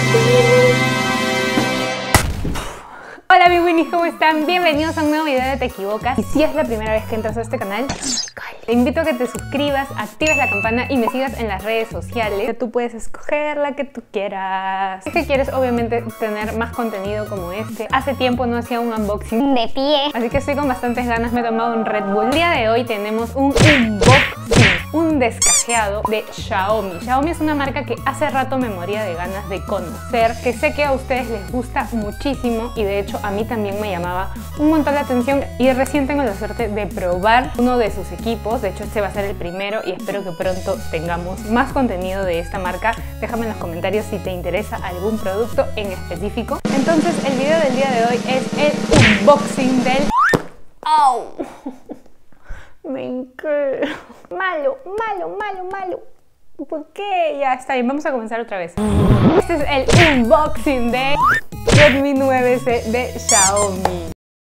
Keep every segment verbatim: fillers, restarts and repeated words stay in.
Hola mi Winnies, ¿cómo están? Bienvenidos a un nuevo video de Te Equivocas. Y si es la primera vez que entras a este canal, te invito a que te suscribas, actives la campana y me sigas en las redes sociales, que tú puedes escoger la que tú quieras. Si es que quieres obviamente tener más contenido como este, hace tiempo no hacía un unboxing de pie, así que estoy con bastantes ganas, me he tomado un Red Bull. El día de hoy tenemos un unboxing, un descajeado de Xiaomi. Xiaomi es una marca que hace rato me moría de ganas de conocer, que sé que a ustedes les gusta muchísimo y de hecho a mí también me llamaba un montón la atención, y recién tengo la suerte de probar uno de sus equipos. De hecho este va a ser el primero y espero que pronto tengamos más contenido de esta marca. Déjame en los comentarios si te interesa algún producto en específico. Entonces el video del día de hoy es el unboxing del... ¡Au! Me enqué. Malo, malo, malo, malo. ¿Por qué? Ya está bien, vamos a comenzar otra vez. Este es el unboxing de Redmi nueve C de Xiaomi.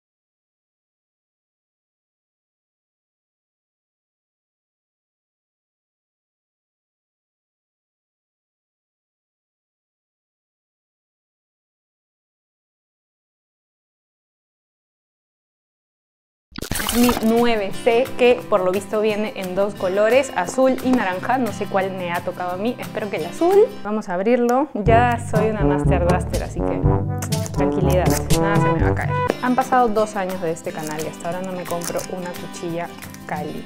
Mi nueve C, que por lo visto viene en dos colores, azul y naranja. No sé cuál me ha tocado a mí, espero que el azul. Vamos a abrirlo. Ya soy una Master Duster, así que tranquilidad, nada se me va a caer. Han pasado dos años de este canal y hasta ahora no me compro una cuchilla Kali.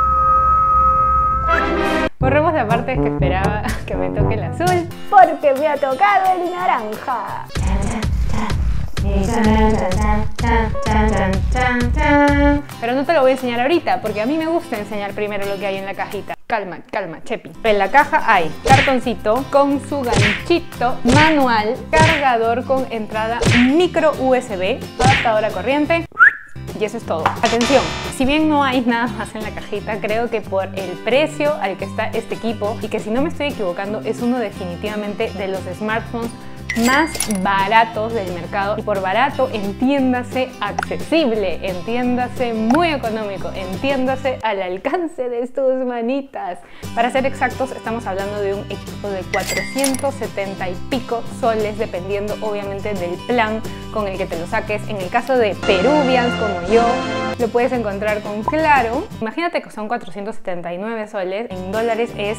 Borremos la parte que esperaba que me toque el azul, porque me ha tocado el naranja. Pero no te lo voy a enseñar ahorita, porque a mí me gusta enseñar primero lo que hay en la cajita. Calma, calma, Chepi. En la caja hay cartoncito con su ganchito, manual, cargador con entrada micro U S B, adaptador a corriente. Y eso es todo. Atención, si bien no hay nada más en la cajita, creo que por el precio al que está este equipo, y que si no me estoy equivocando es uno definitivamente de los smartphones más baratos del mercado, y por barato entiéndase accesible, entiéndase muy económico, entiéndase al alcance de tus manitas. Para ser exactos, estamos hablando de un equipo de cuatrocientos setenta y pico soles, dependiendo obviamente del plan con el que te lo saques. En el caso de Peruvians como yo, lo puedes encontrar con Claro. Imagínate que son cuatrocientos setenta y nueve soles, en dólares es,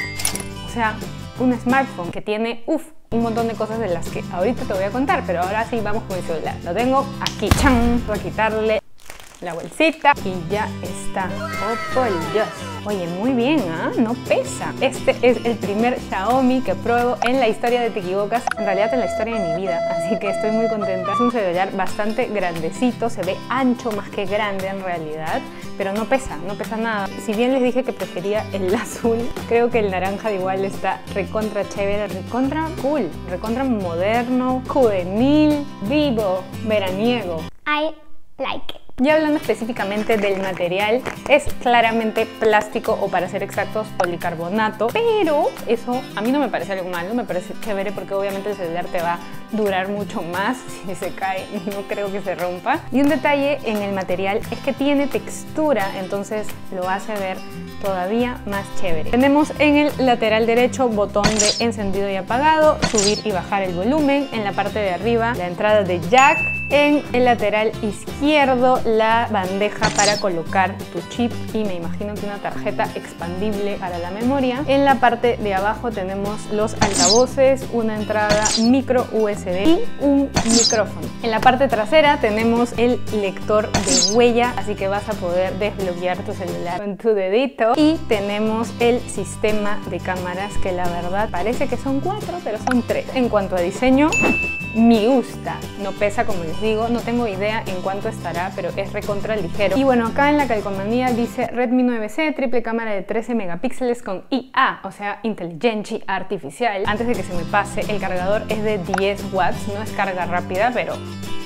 o sea, un smartphone que tiene, uff, un montón de cosas de las que ahorita te voy a contar, pero ahora sí vamos con el celular. Lo tengo aquí, ¡chan! Voy a quitarle la bolsita y ya está. ¡Oh, por Dios! Oye, muy bien, ¿ah? ¿eh? No pesa. Este es el primer Xiaomi que pruebo en la historia de Te Equivocas, en realidad en la historia de mi vida, así que estoy muy contenta. Es un celular bastante grandecito, se ve ancho más que grande en realidad, pero no pesa, no pesa nada. Si bien les dije que prefería el azul, creo que el naranja de igual está recontra chévere, recontra cool, recontra moderno, juvenil, vivo, veraniego. I like it. Y hablando específicamente del material, es claramente plástico, o para ser exactos, policarbonato, pero eso a mí no me parece algo malo, me parece chévere porque obviamente el celular te va a durar mucho más. Si se cae no creo que se rompa. Y un detalle en el material es que tiene textura, entonces lo hace ver todavía más chévere. Tenemos en el lateral derecho botón de encendido y apagado, subir y bajar el volumen. En la parte de arriba la entrada de jack. En el lateral izquierdo la bandeja para colocar tu chip y me imagino que una tarjeta expandible para la memoria. En la parte de abajo tenemos los altavoces, una entrada micro U S B y un micrófono. En la parte trasera tenemos el lector de huella, así que vas a poder desbloquear tu celular con tu dedito. Y tenemos el sistema de cámaras, que la verdad parece que son cuatro, pero son tres. En cuanto a diseño, me gusta. No pesa, como les digo, no tengo idea en cuánto estará, pero es recontra ligero. Y bueno, acá en la calcomanía dice Redmi nueve C, triple cámara de trece megapíxeles con I A, o sea, inteligencia artificial. Antes de que se me pase, el cargador es de diez watts, no es carga rápida, pero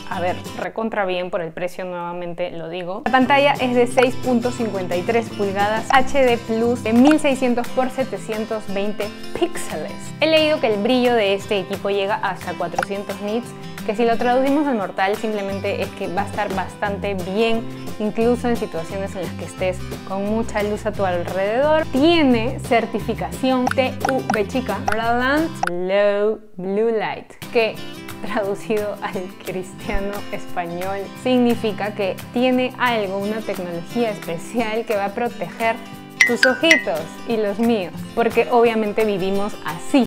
a ver, recontra bien por el precio, nuevamente lo digo. La pantalla es de seis punto cincuenta y tres pulgadas H D Plus de mil seiscientos por setecientos veinte píxeles. He leído que el brillo de este equipo llega hasta cuatrocientos nits, que si lo traducimos al mortal simplemente es que va a estar bastante bien, incluso en situaciones en las que estés con mucha luz a tu alrededor. Tiene certificación T U V chica, Brilliant Low Blue Light, que traducido al cristiano español significa que tiene algo, una tecnología especial que va a proteger tus ojitos y los míos, porque obviamente vivimos así.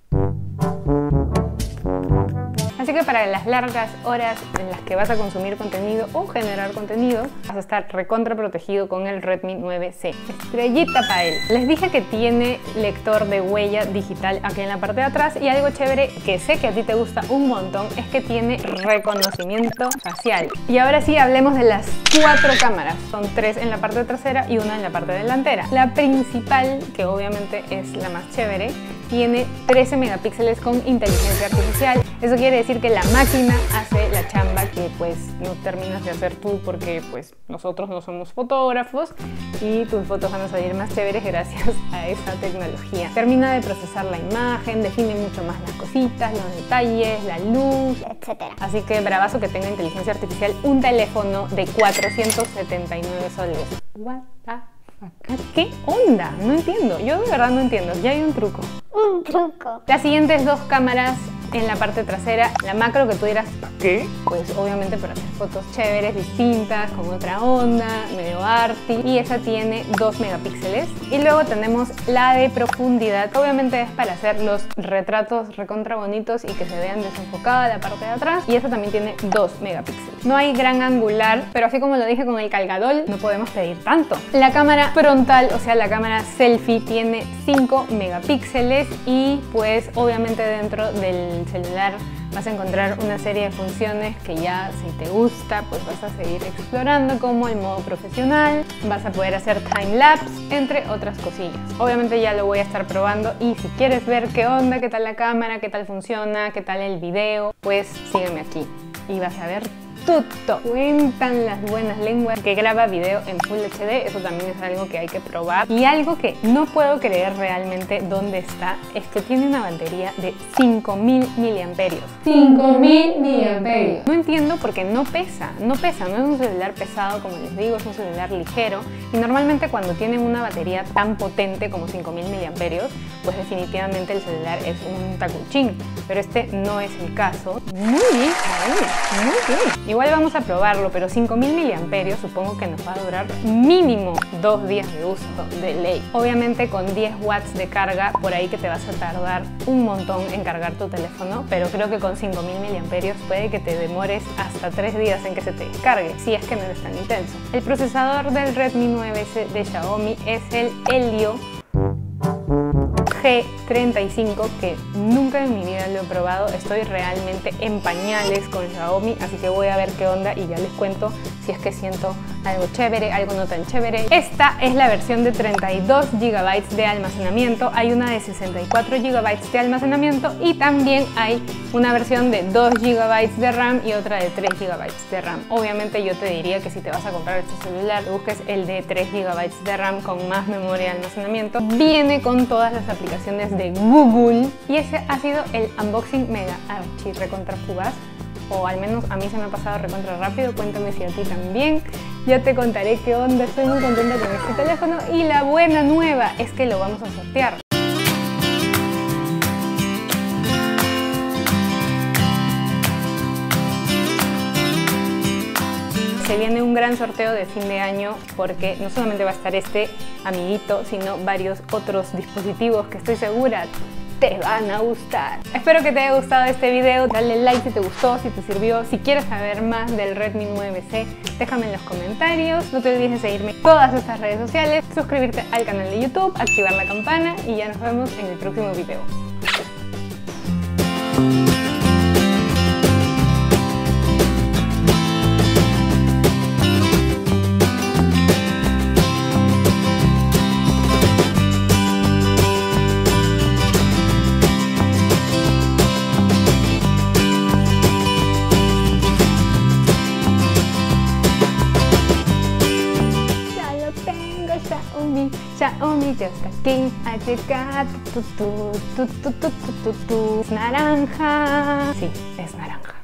Así que para las largas horas en las que vas a consumir contenido o generar contenido, vas a estar recontra protegido con el Redmi nueve C. Estrellita para él. Les dije que tiene lector de huella digital aquí en la parte de atrás, y algo chévere que sé que a ti te gusta un montón es que tiene reconocimiento facial. Y ahora sí, hablemos de las cuatro cámaras. Son tres en la parte trasera y una en la parte delantera. La principal, que obviamente es la más chévere, tiene trece megapíxeles con inteligencia artificial. Eso quiere decir que la máquina hace la chamba que pues no terminas de hacer tú, porque pues nosotros no somos fotógrafos y tus fotos van a salir más chéveres gracias a esa tecnología. Termina de procesar la imagen, define mucho más las cositas, los detalles, la luz, etcétera. Así que bravazo que tenga inteligencia artificial un teléfono de cuatrocientos setenta y nueve soles. What the fuck? ¿Qué onda? No entiendo. Yo de verdad no entiendo. Ya hay un truco. Un truco. Las siguientes dos cámaras en la parte trasera, la macro, que tú dirás, ¿qué? Pues obviamente para hacer fotos chéveres, distintas, con otra onda, medio arty, y esa tiene dos megapíxeles. Y luego tenemos la de profundidad, obviamente es para hacer los retratos recontra bonitos y que se vean desenfocada la parte de atrás, y esa también tiene dos megapíxeles. No hay gran angular, pero así como lo dije con el cargador, no podemos pedir tanto. La cámara frontal, o sea la cámara selfie, tiene cinco megapíxeles, y pues obviamente dentro del celular vas a encontrar una serie de funciones que ya, si te gusta, pues vas a seguir explorando, como el modo profesional, vas a poder hacer time-lapse, entre otras cosillas. Obviamente ya lo voy a estar probando, y si quieres ver qué onda, qué tal la cámara, qué tal funciona, qué tal el video, pues sígueme aquí y vas a ver tutto. Cuentan las buenas lenguas que graba video en Full H D, eso también es algo que hay que probar. Y algo que no puedo creer realmente dónde está, es que tiene una batería de cinco mil miliamperios. cinco mil miliamperios. No entiendo porque no pesa, no pesa, no es un celular pesado, como les digo, es un celular ligero, y normalmente cuando tienen una batería tan potente como cinco mil miliamperios, pues definitivamente el celular es un tacuchín, pero este no es el caso. Muy bien, ahí, muy bien. Igual vamos a probarlo, pero cinco mil miliamperios supongo que nos va a durar mínimo dos días de uso de ley. Obviamente con diez watts de carga, por ahí que te vas a tardar un montón en cargar tu teléfono, pero creo que con cinco mil miliamperios puede que te demores hasta tres días en que se te descargue, si es que no eres tan intenso. El procesador del Redmi nueve C de Xiaomi es el Helio G treinta y cinco, que nunca en mi vida lo he probado. Estoy realmente en pañales con Xiaomi, así que voy a ver qué onda y ya les cuento si es que siento algo chévere, algo no tan chévere. Esta es la versión de treinta y dos gigabytes de almacenamiento, hay una de sesenta y cuatro gigabytes de almacenamiento, y también hay una versión de dos gigabytes de RAM y otra de tres gigabytes de RAM. Obviamente yo te diría que si te vas a comprar este celular, busques el de tres gigabytes de RAM con más memoria de almacenamiento. Viene con todas las aplicaciones de Google, y ese ha sido el unboxing mega archi recontra fugaz, o al menos a mí se me ha pasado recontra rápido. Cuéntame si a ti también. Ya te contaré qué onda. Estoy muy contenta con este teléfono, y la buena nueva es que lo vamos a sortear. Se viene un gran sorteo de fin de año, porque no solamente va a estar este amiguito, sino varios otros dispositivos que estoy segura te van a gustar. Espero que te haya gustado este video, dale like si te gustó, si te sirvió. Si quieres saber más del Redmi nueve C, déjame en los comentarios. No te olvides de seguirme en todas estas redes sociales, suscribirte al canal de YouTube, activar la campana, y ya nos vemos en el próximo video. aquí, ya está aquí. Ha llegado, tu, tu, tu, tu, tu, tu, tu, tu. Es naranja. Sí, es naranja.